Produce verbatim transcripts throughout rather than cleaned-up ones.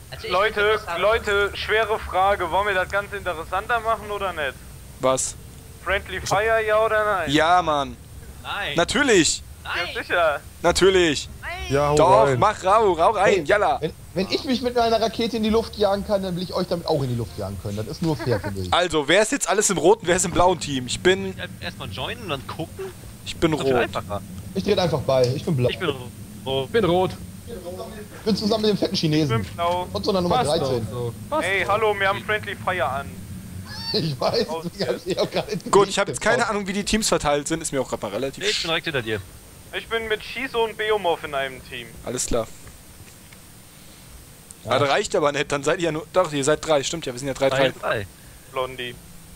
Also ich Leute, sagen, Leute, schwere Frage. Wollen wir das Ganze interessanter machen oder nicht? Was? Friendly Fire, ja oder nein? Ja, Mann. Nein. Natürlich. Ja, Nein. sicher. Natürlich. Nein. Ja, hau Doch, rein. mach rau, rau rein, Hey, jalla. Wenn, wenn ich mich mit einer Rakete in die Luft jagen kann, dann will ich euch damit auch in die Luft jagen können. Das ist nur fair, finde ich. Also, wer ist jetzt alles im roten, wer ist im blauen Team? Ich bin, Erstmal joinen und dann gucken. ich bin Das ist viel rot. einfacher. Ich drehe einfach bei. Ich bin blau. Ich bin rot. Ich bin rot. Ich bin zusammen mit dem fetten Ich bin Chinesen. blau. Und so einer Nummer Passt dreizehn. doch so. Passt. Ey, hallo, wir haben Friendly Fire an. Ich weiß, deswegen hab ich dir auch gerade ins Gut, Gesicht ich habe jetzt keine geschaut. Ahnung, wie die Teams verteilt sind, ist mir auch gerade mal relativ. Nee, ich bin direkt hinter dir. Ich bin mit Shiso und Beomorph in einem Team. Alles klar. Ja. Ah, das reicht aber nicht, dann seid ihr ja nur. Doch, ihr seid drei, stimmt ja, wir sind ja drei, drei. drei. Blondie.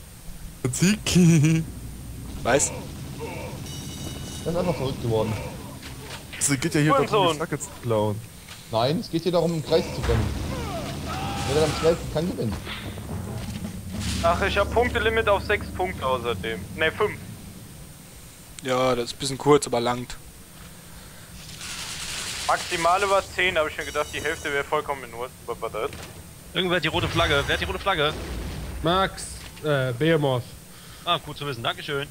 Ziki. Weißt? Das ist einfach verrückt geworden. Es geht ja hier darum, Hurensohn. die Flagge zu klauen. Nein, es geht hier darum, im Kreis zu rennen. Wer dann am schnellsten kann, gewinnt. Ach, ich hab Punktelimit auf sechs Punkte außerdem. Ne, fünf. Ja, das ist ein bisschen kurz, aber langt. Maximale war zehn, aber ich mir gedacht, die Hälfte wäre vollkommen in Ordnung. Irgendwer hat die rote Flagge. Wer hat die rote Flagge? Max, äh, Behemoth. Ah, gut zu wissen. Dankeschön.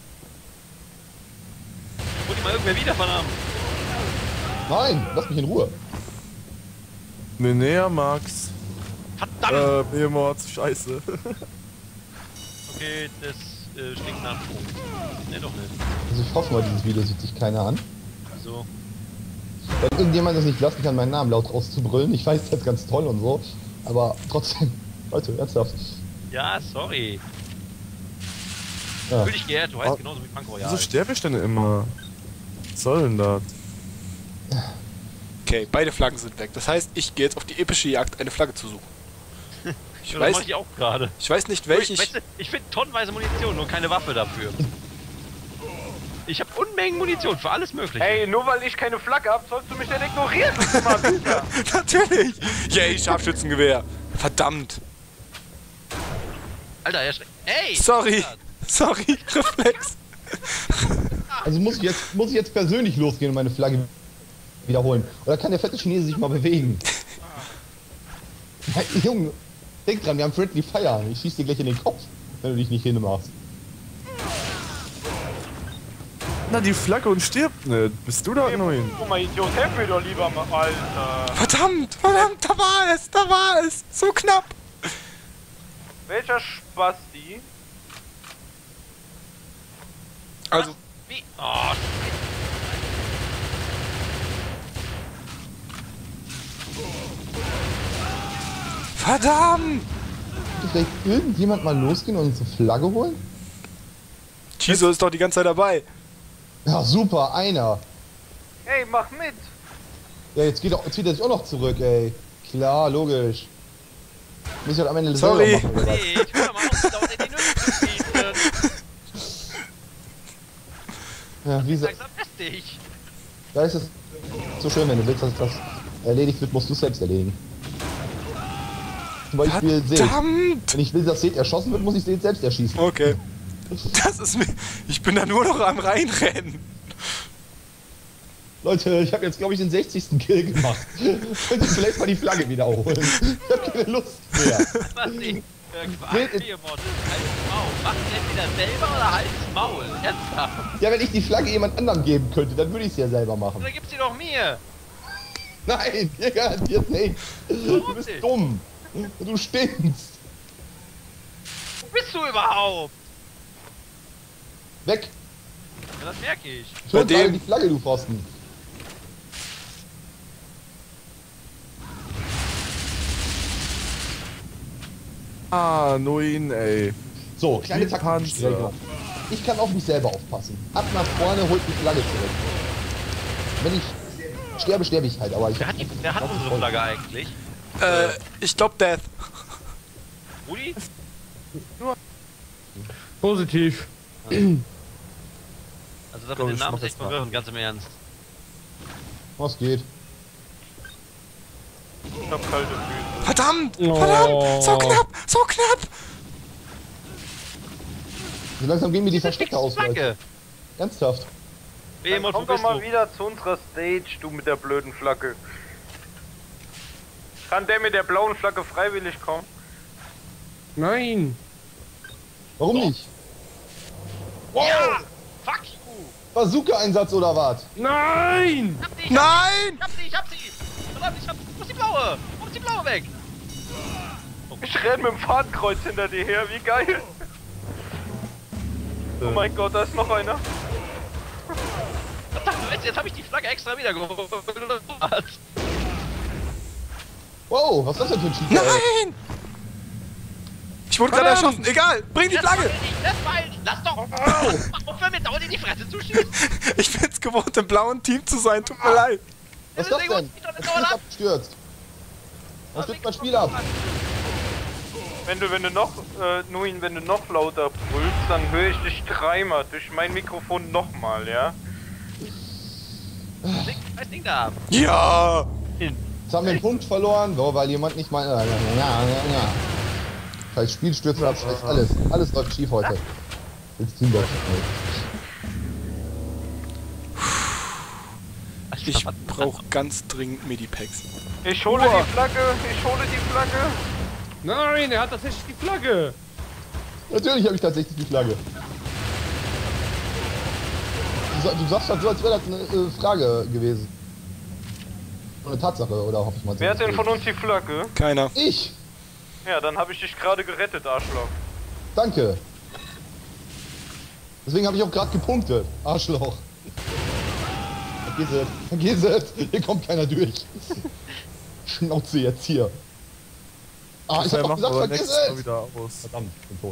Hol die mal irgendwer wieder von haben. Nein, lass mich in Ruhe. Ne, näher, Max. Verdammt! Äh, Behemoth, scheiße. Okay, das äh, stinkt nach Punkt. Ne, doch nicht. Also ich hoffe mal, dieses Video sieht sich keiner an. So. Wenn irgendjemand es nicht lassen kann, meinen Namen laut rauszubrüllen. Ich weiß, das ist ganz toll und so. Aber trotzdem, Leute, ernsthaft. Ja, sorry. Ja. Fühl dich geehrt, du heißt Ah, genauso wie Punk Royal. Wieso sterbe ich denn immer? Was soll denn das? Okay, beide Flaggen sind weg. Das heißt, ich gehe jetzt auf die epische Jagd, eine Flagge zu suchen. Ich Ja, das weiß, mach ich auch gerade. ich weiß nicht, welche ich. Weißt du, ich finde tonnenweise Munition, nur keine Waffe dafür. Ich habe Unmengen Munition für alles Mögliche. Ey, nur weil ich keine Flagge hab, sollst du mich denn ignorieren? Das ist mal bitter. Natürlich! Yay, Scharfschützengewehr! Verdammt! Alter, er schreckt. Ey! Sorry! Sorry, Reflex! Also muss ich jetzt, muss ich jetzt persönlich losgehen und meine Flagge wiederholen. Oder kann der fette Chinese sich mal bewegen? Hey, Junge, denk dran, wir haben Friendly Fire. Ich schieß dir gleich in den Kopf, wenn du dich nicht hinmachst. Na, die Flagge und stirbt nicht. Bist du da neun? Guck mal, Idiot, helf mir doch lieber mal, Alter. Verdammt! Verdammt! Da war es! Da war es! So knapp! Welcher Spasti? Also, Wie? Oh, verdammt! Könnte vielleicht irgendjemand mal losgehen und uns eine Flagge holen? Chiso ist doch die ganze Zeit dabei. Ja, super, einer. Ey, mach mit. Ja, jetzt geht, auch, jetzt zieht er sich auch noch zurück, ey. Klar, logisch. Muss ich halt am Ende Sorry. selber machen, oder was? nee, ich will doch mal auf, dauernd in die Nüsse zu schießen. Ja, wie so, Langsam festig. da ist es so schön, wenn du willst, dass das erledigt wird, musst du es selbst erledigen. Zum Beispiel Seth. Verdammt! Wenn ich will, dass Seth erschossen wird, muss ich Seth selbst erschießen. Okay. Das ist mir. Ich bin da nur noch am Reinrennen. Leute, ich habe jetzt, glaube ich, den sechzigsten Kill gemacht. Könnt ihr vielleicht mal die Flagge wiederholen? Ich habe keine Lust mehr. Was ich? Irgendwas. Nee, Behemoth, halt's Maul. Mach es entweder selber oder halt's Maul. Ernsthaft. Ja, wenn ich die Flagge jemand anderem geben könnte, dann würde ich es ja selber machen. Oder gibst sie doch mir. Nein, dir garantiert nicht. Du bist nicht? dumm. Du stinkst. Wo bist du überhaupt? Weg. Ja, das merke ich. Schon Bei gerade dem- die Flagge, du Pfosten. Ah, neun, ey. So, kleine Wie Taktikbesprechung. Ich kann auf mich selber aufpassen. Ab nach vorne, holt die Flagge zurück. Wenn ich sterbe, sterbe ich halt, aber ich... Wer hat, die, wer hat Das ist unsere voll. Flagge eigentlich? Äh, ich glaub Death. Rudi? Positiv. Also das Komm, mit den ich Namen mach ist echt das mal. verwirrend, ganz im Ernst. Was geht? Ich hab kalte Füße. Verdammt! Oh. Verdammt! So knapp! So knapp! So langsam gehen mir die Diese Verstecke aus, Leute. Flagge. Ernsthaft. Dann Behemoth, wo komm doch bist mal du? wieder zu unserer Stage, du mit der blöden Flagge. Kann der mit der blauen Flagge freiwillig kommen? Nein. Warum nicht? Wow! Ja! Fuck you! Bazooka-Einsatz oder was? Nein! Ich hab sie! Ich Nein! hab sie! Ich hab sie! Verdammt, ich hab... Wo ist die blaue? Wo ist die blaue weg? Ich renn mit dem Fadenkreuz hinter dir her, wie geil! Oh mein Gott, da ist noch einer. Verdammt, jetzt hab ich die Flagge extra wieder geholt. Wow, was ist das denn für ein Cheater? ey? Nein! Ich wurde gerade erschossen. Egal, bring die Das Flagge! war nicht, das war nicht. Lass doch! Aufhören mir dauernd in die Fresse zu schießen! Ich bin's gewohnt, im blauen Team zu sein. Tut mir leid. Was ist das denn? Das Spiel ist abgestürzt. Was stürzt mein Spiel ab? Wenn du, wenn du noch, äh, Nuin, wenn du noch lauter brüllst, dann höre ich dich dreimal durch mein Mikrofon nochmal, ja? Leg das Ding da ab. Ja! Hin. Jetzt haben wir einen Punkt verloren, so, weil jemand nicht mal. Ja, ja, ja, ja. Scheiß Spiel stürzt ab, scheiß alles. Alles läuft schief heute. Jetzt Team läuft Ich brauche ganz dringend Medipacks. Ich hole die Flagge, ich hole die Flagge. Nein, er hat tatsächlich die Flagge. Natürlich habe ich tatsächlich die Flagge. Du, sa- du sagst halt so, als wäre das eine äh, Frage gewesen. Eine Tatsache, oder hoffe ich mal. Wer hat denn von uns die Flagge? Keiner. Ich! Ja, dann habe ich dich gerade gerettet, Arschloch. Danke! Deswegen habe ich auch gerade gepunktet. Arschloch. Vergiss es, vergiss es, hier kommt keiner durch. Schnauze jetzt hier. Ah, ich hab doch gesagt, vergiss Mal es! wieder aus. Verdammt, ich bin tot.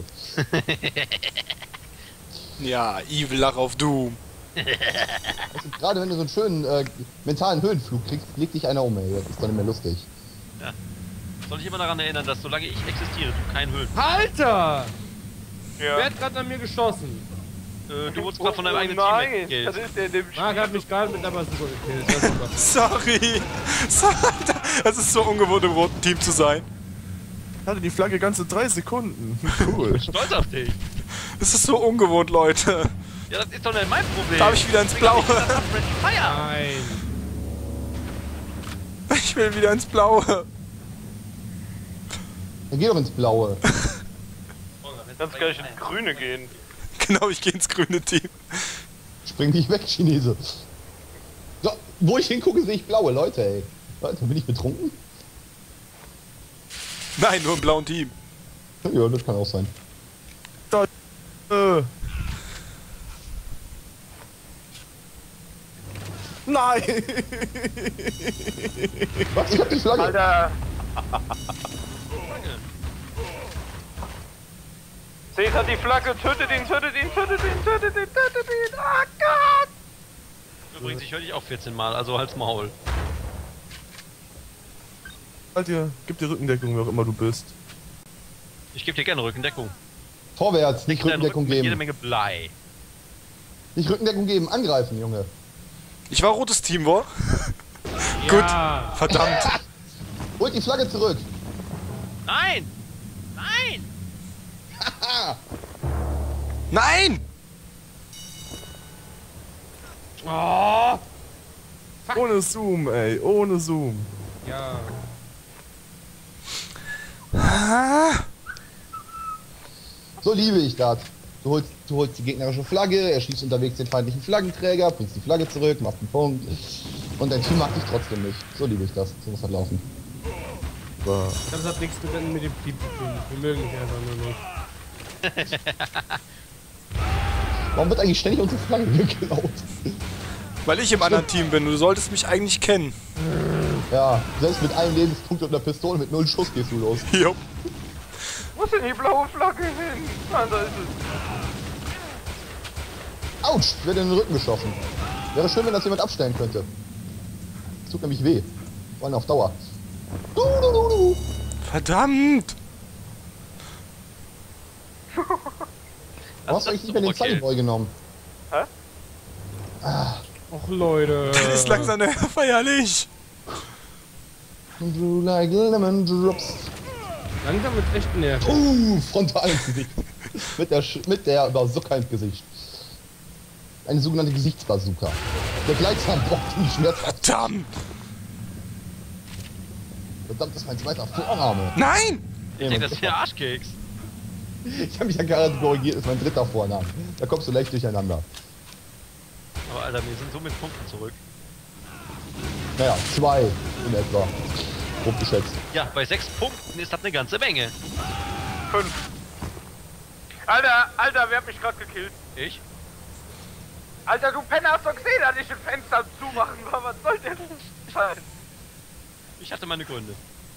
Ja, Evil Lach auf Doom. Also, gerade wenn du so einen schönen äh, mentalen Höhenflug kriegst, legt dich einer um, ey. Das ist doch nicht mehr lustig. Soll ich immer daran erinnern, dass solange ich existiere, du kein Höhlen. Alter! Wer Ja. hat gerade an mir geschossen? Äh, du wurdest gerade von deinem Oh eigenen nein, Team das gekillt. ist der in dem Marc hat mich gerade mit einer Bazooka gekillt. Das ist super. Sorry. So, Alter, das ist so ungewohnt, im roten Team zu sein. Ich hatte die Flagge ganze drei Sekunden. Cool. Stolz auf dich. Das ist so ungewohnt, Leute. Ja, das ist doch nicht mein Problem. Darf ich wieder ins Blaue? Feier! Nein. Ich will wieder ins Blaue. Dann geh doch ins Blaue. Kannst gleich ins Grüne gehen. Genau, ich gehe ins grüne Team. Spring dich weg, Chinese. So, wo ich hingucke, sehe ich blaue Leute, ey. Leute, bin ich betrunken? Nein, nur im blauen Team. Ja, das kann auch sein. Äh. Nein! Was? Ich hab die Flagge. Alter! Seht hat die Flagge, tötet ihn, tötet ihn, tötet ihn, tötet ihn, tötet ihn! Ah Gott! Übrigens, ich höre dich auch vierzehn Mal, also halt's Maul. Halt dir, gib dir Rückendeckung, wer auch immer du bist. Ich gebe dir gerne Rückendeckung. Vorwärts, nicht Deinen Rückendeckung Rücken mit jede geben. Menge Blei. Nicht Rückendeckung geben, angreifen, Junge. Ich war rotes Team, wo? Ja. Verdammt. Holt die Flagge zurück. Nein! Nein! Ah, Nein! Oh. Ohne Zoom, ey, ohne Zoom. Ja. so liebe ich das. Du holst, du holst die gegnerische Flagge, erschießt unterwegs den feindlichen Flaggenträger, bringst die Flagge zurück, machst einen Punkt. Und dein Team mag dich trotzdem nicht. So liebe ich das. So muss das laufen. So. Das hat nichts mit, mit dem Team zu tun. Wir mögen dich einfach nur nicht. Warum wird eigentlich ständig unsere Flagge geklaut? Weil ich im anderen Team bin. Du solltest mich eigentlich kennen. Ja, selbst mit einem Lebenspunkt und einer Pistole mit null Schuss gehst du los. Jo. Wo ist denn die blaue Flagge hin? Ah, da ist es. Autsch, ich werde in den Rücken geschossen. Wäre schön, wenn das jemand abstellen könnte. Das tut nämlich weh. Vor allem auf Dauer. Du, du, du, du. Verdammt. Warum hast du eigentlich nicht mehr den Sunnyboy genommen? Hä? Och Leute. Das ist langsam feierlich. Blue like lemon drops. Langsam wird echt nervig. Uh, frontal ins Gesicht. mit der, Sch mit der Bazooka ins Gesicht. Eine sogenannte Gesichtsbazooka. Der gleichsam braucht die schmerzhaft. Verdammt. Verdammt, das ist mein zweiter Vorname. Nein! Ich denke, das ist der Arschkeks. Ich habe mich ja gerade korrigiert, das ist mein dritter Vorname. Da kommst du leicht durcheinander. Aber Alter, wir sind so mit Punkten zurück. Naja, zwei in etwa. Grob geschätzt. Ja, bei sechs Punkten ist das eine ganze Menge. Fünf. Alter, Alter, wer hat mich gerade gekillt? Ich? Alter, du Penner, hast doch gesehen, dass ich ein Fenster zumachen war. Was soll denn sein? Ich hatte meine Gründe.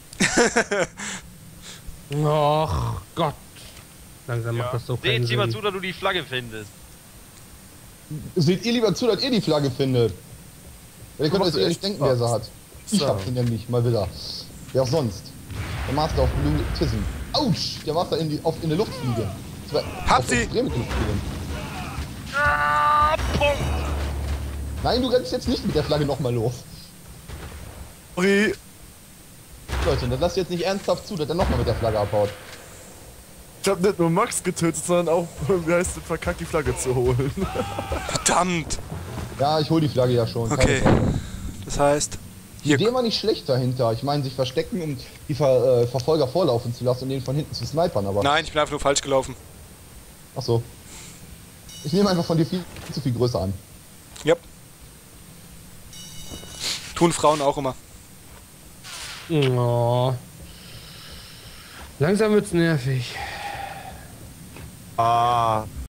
Och Gott. Langsam Ja. macht das so Seh keinen jetzt jemand zu, Sinn. dass du die Flagge findest. Seht ihr lieber zu, dass ihr die Flagge findet. Ja, ihr könnt machst euch eh nicht echt denken, wer sie hat. Ich So. hab sie nämlich, mal wieder. Wer auch sonst. Der Master of Blue Tism. Autsch! Der Master in, die, auf, in der Luft fliegen. Das war Hab auf sie! extreme Luft fliegen. Ah, Punkt! Nein, du rennst jetzt nicht mit der Flagge nochmal los. Sorry. Leute, das lasst jetzt nicht ernsthaft zu, dass er nochmal mit der Flagge abhaut. Ich hab nicht nur Max getötet, sondern auch, wie heißt es, verkackt die Flagge zu holen. Verdammt! Ja, ich hol die Flagge ja schon. keine Okay. Sorge. Das heißt, Die hier. Idee war nicht schlecht dahinter. Ich meine, sich verstecken, um die Ver, äh, Verfolger vorlaufen zu lassen und den von hinten zu snipern, aber... Nein, ich bin einfach nur falsch gelaufen. Ach so. Ich nehme einfach von dir viel zu viel Größe an. Ja. Tun Frauen auch immer. Oh. Langsam wird's nervig. Ah.